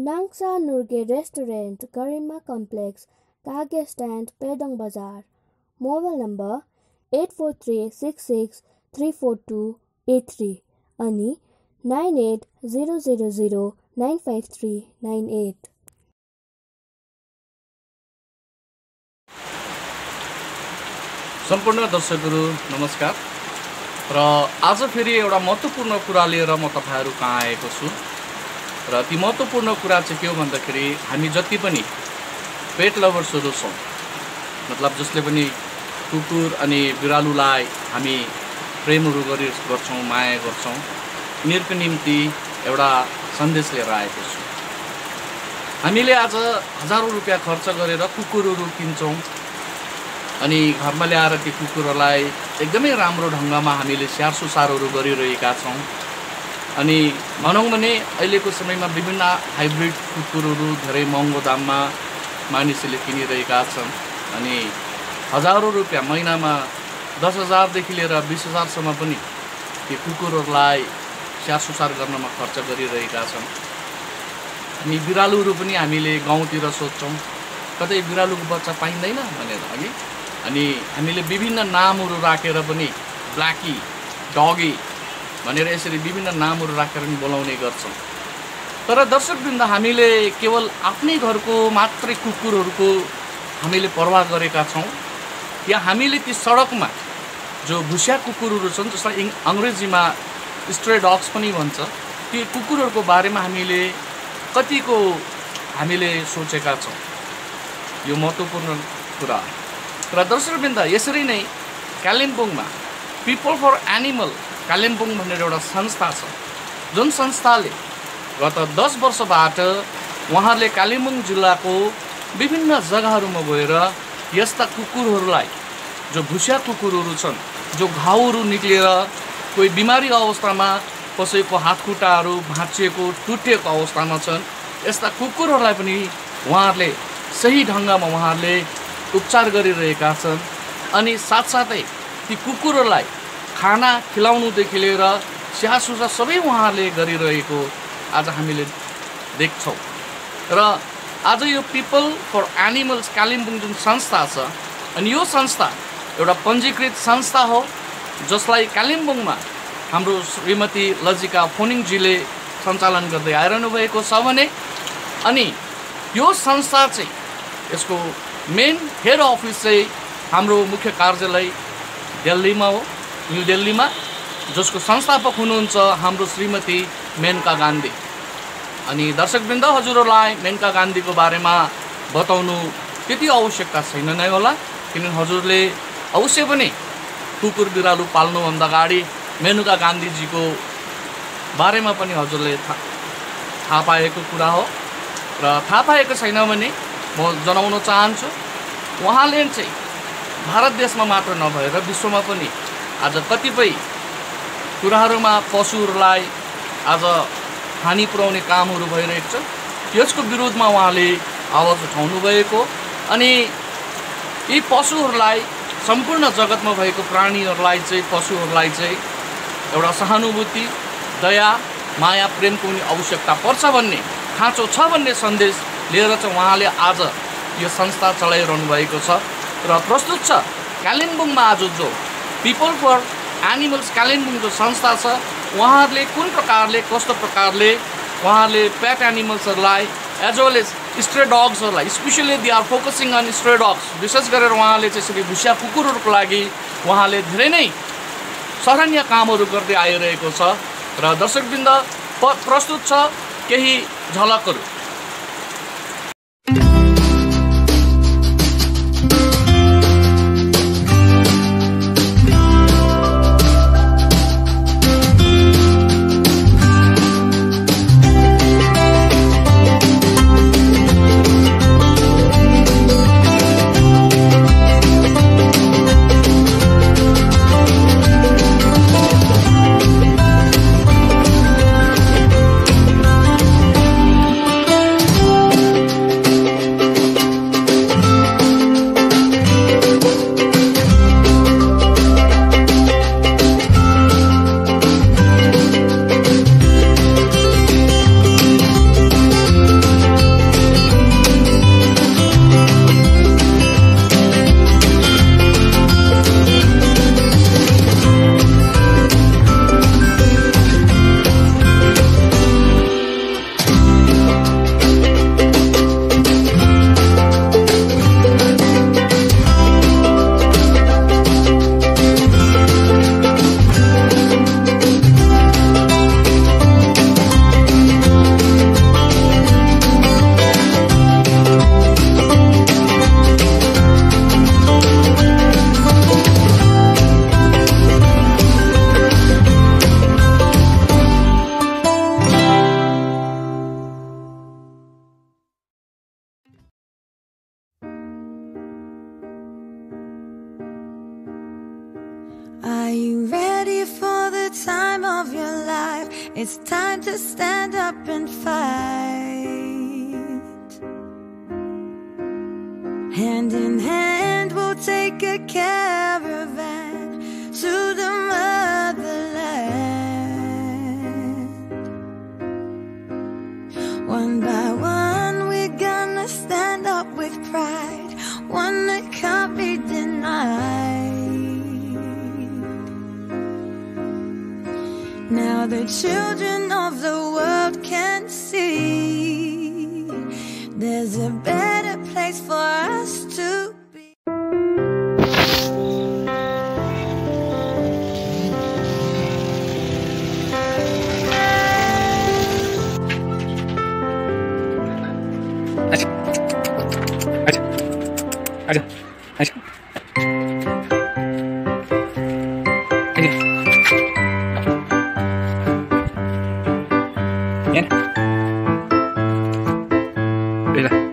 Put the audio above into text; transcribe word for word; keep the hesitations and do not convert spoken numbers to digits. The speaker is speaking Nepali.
नाङ्सा नुर्गे रेस्टुरेन्ट गरिमा कम्प्लेक्स कागे स्ट्यान्ड पेदोङ बजार mobile number eight four three six six three four two eight three अनि nine eight zero zero zero nine five three nine eight. सम्पूर्ण दर्शकहरू नमस्कार र आज फेरि एउटा महत्त्वपूर्ण कुरा लिएर म तपाईहरु कहाँ आएको छु र ती महत्त्वपूर्ण कुरा चाहिँ के हो भन्दाखेरि हामी जति पनि पेट लभर्सहरू छौं मतलब जसले पनि कुकुर अनि बिरालुलाई हामी प्रेमहरू गरि गर्छौं माया गर्छौं यिनीहरुको निम्ति एउटा सन्देश लिएर आएको छु। हामीले आज हजारौं रुपैयाँ खर्च गरेर कुकुरहरू किन्छौं अनि घरमा ल्याएर ती कुकुरहरूलाई एकदमै राम्रो ढंगमा हामीले स्याहार सुसारहरू गरिरहेका छौं अनि भनौं भने अहिलेको समयमा विभिन्न हाइब्रिड कुकुरहरू धेरै महँगो दाममा मानिसहरूले किनिरहेका छन् अनि हजारौं रुपैयाँ महिनामा दस हजार देखि लिएर बीस हजार सम्म पनि ती कुकुरहरूलाई स्याहार सुसार गर्नमा खर्च गरिरहेका छन्। अनि बिरालुहरू पनि हामीले गाउँतिर सोध्छौं कतै बिरालुको बच्चा पाइँदैन भनेर अनि अनि हामीले विभिन्न नामहरू राखेर पनि ब्ल्याकी डगी भनेर यसरी विभिन्न नामहरू राखेर पनि बोलाउने गर्छौं। तर दर्शकवृन्द हामीले केवल आफ्नै घरको मात्रै कुकुरहरूको हामीले परवाह गरेका छौं या हामीले ती सडकमा जो भुस्या कुकुरहरू छन् जसलाई अंग्रेजीमा स्ट्रे डग्स पनि भन्छ ती कुकुरहरूको बारेमा हामीले कतिको हामीले सोचेका छौं यो महत्त्वपूर्ण कुरा। र दर्शकवृन्द यसरी नै कालिम्पोङमा पिपल फर एनिमल कालिम्पोङ भनेर एउटा संस्था छ जुन संस्थाले गत दस वर्षबाट उहाँहरूले कालिम्पोङ जिल्लाको विभिन्न जग्गाहरूमा गएर यस्ता कुकुरहरूलाई जो भुस्या कुकुरहरू छन् जो घाउहरू निक्लेर कोही बिमारी अवस्थामा कसैको हातखुट्टाहरू भाँचिएको टुटेको अवस्थामा छन् यस्ता कुकुरहरूलाई पनि उहाँहरूले सही ढंगमा उहाँहरूले उपचार गरिरहेका छन् अनि साथसाथै ती कुकुरहरूलाई खाना खिलाउनुदेखि लिएर स्याहार सुसार सबै उहाँहरूले गरिरहेको आज हामीले देख्छौं। र आज यो पिपल फर एनिमल्स कालिम्पोङ जुन संस्था छ अनि यो संस्था एउटा पञ्जीकृत संस्था हो जसलाई कालिम्पोङमा हाम्रो श्रीमती लजिका फोनिङजीले सञ्चालन गर्दै आइरहनु भएको छ भने अनि यो संस्था चाहिँ यसको मेन हेड अफिस चाहिँ हाम्रो मुख्य कार्यालय दिल्लीमा हो न्यू दिल्लीमा जसको संस्थापक हुनुहुन्छ हाम्रो श्रीमती मेनका गान्धी। अनि दर्शकवृन्द हजुरहरूलाई मेनका गान्धीको बारेमा बताउनु त्यति आवश्यकता छैन नै होला किनभने हजुरले अवश्य पनि कुकुर बिरालु पाल्नुभन्दा अगाडि मेनका गान्धीजीको बारेमा पनि हजुरले थाहा पाएको कुरा हो र थाहा पाएको छैन भने म जनाउन चाहन्छु उहाँले चाहिँ भारत देशमा मात्र नभएर विश्वमा पनि आज कतिपय कुराहरूमा पशुहरूलाई आज हानि पुर्याउने कामहरू भइरहेको छ यसको विरोधमा उहाँले आवाज उठाउनु भएको अनि यी पशुहरूलाई सम्पूर्ण जगतमा भएको प्राणीहरूलाई चाहिँ पशुहरूलाई चाहिँ एउटा सहानुभूति दया माया प्रेमको पनि आवश्यकता पर्छ भन्ने खाँचो छ भन्ने सन्देश लिएर चाहिँ उहाँले आज यो संस्था चलाइरहनु भएको छ र प्रस्तुत छ कालिम्पोङमा आज जो पिपल फर एनिमल्स कालिम्पोङ जो संस्था छ उहाँहरूले कुन प्रकारले कस्तो प्रकारले उहाँहरूले पेट एनिमल्सहरूलाई एज वेल एज स्ट्रे डग्सहरूलाई specially they are focusing on stray dogs विशेष गरेर उहाँले चाहिँ यसरी भुस्या कुकुरहरूको लागि उहाँले धेरै नै सराहनीय कामहरू गर्दै आइरहेको छ र दर्शकवृन्द प्रस्तुत छ केही झलकहरू। Are you ready for the time of your life? It's time to stand up and fight. Hand in hand we'll take a caravan to the motherland. One by one we're gonna stand up with pride, one that can't be denied. Now the children of the world can see there's a better place for us to be. Acha. Acha. Acha. Acha. Bien. Mira.